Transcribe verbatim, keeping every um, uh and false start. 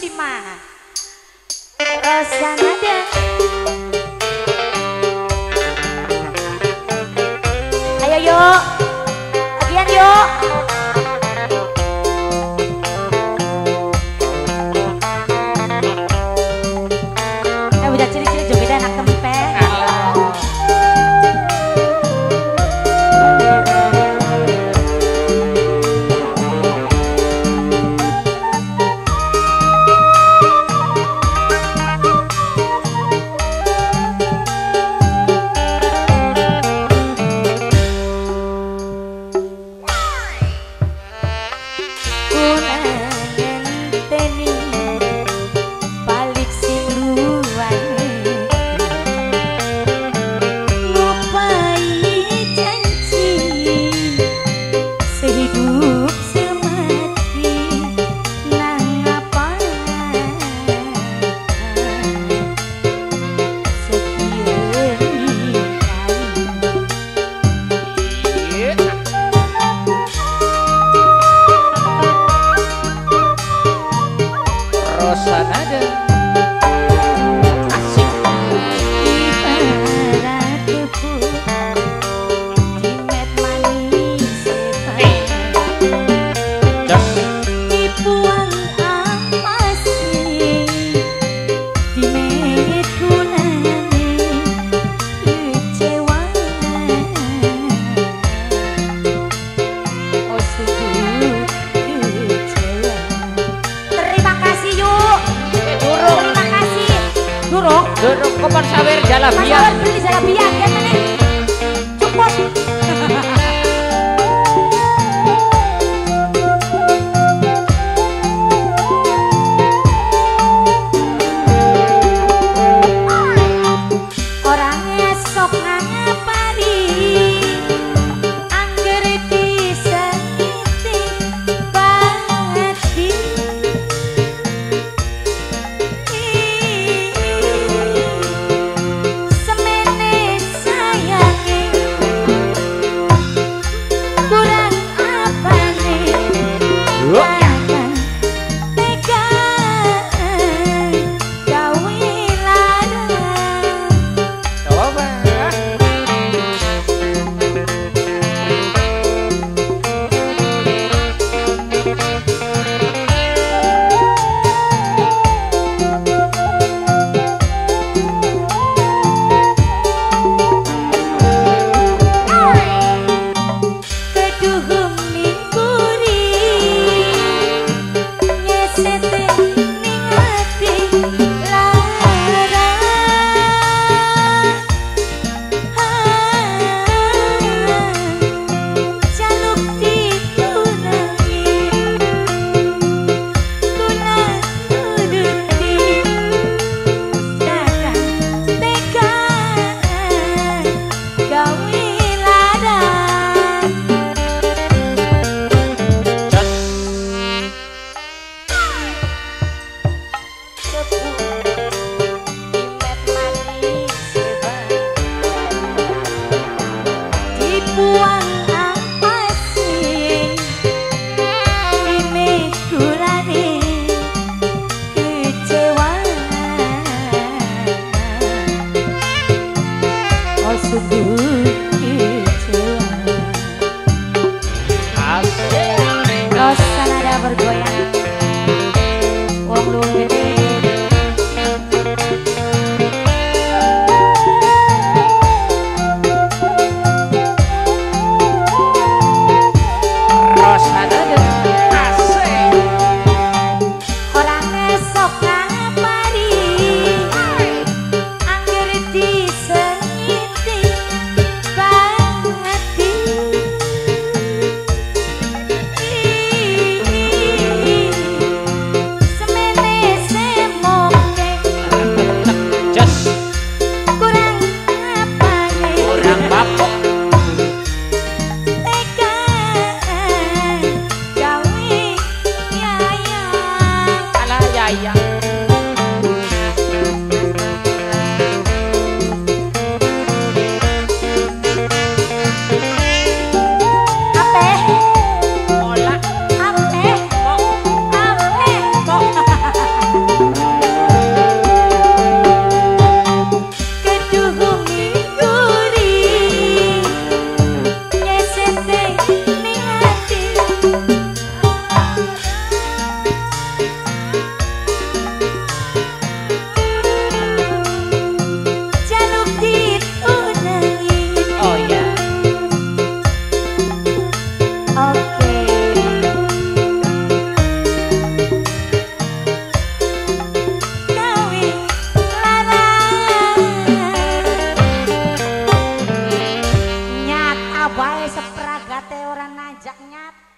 Kusima Rosanada. Ayo yuk, bagian yuk. Eh udah ciri-ciri joget anak tempe. Rosanada asik ibarat debu jimet manis Jos dibuang apa sih jimet kulane kecewa oh sungguh kecewa. Terima kasih yuk. Durung Terima kasih. Durung. Durung kopar sawer jalabia. Mas beli jalabia ya meneh. Cukup. Orang esok ngapari angger disengiti bati semene sayange kurang apane akan tega gawe ladang. Coba. Keduhung mimburi nyesete ning ati lara jaluk ditunangi tunang nuruti takkan tega gawe ladang. Jos Dibuang apa sih ini kulane kecewa oh sungguh kecewa. asik. Rosanada bergoyang wong luwih gede. Rosanada asik. Orang esok ngapari angger disengiti gawe sepragate ora najak nyat.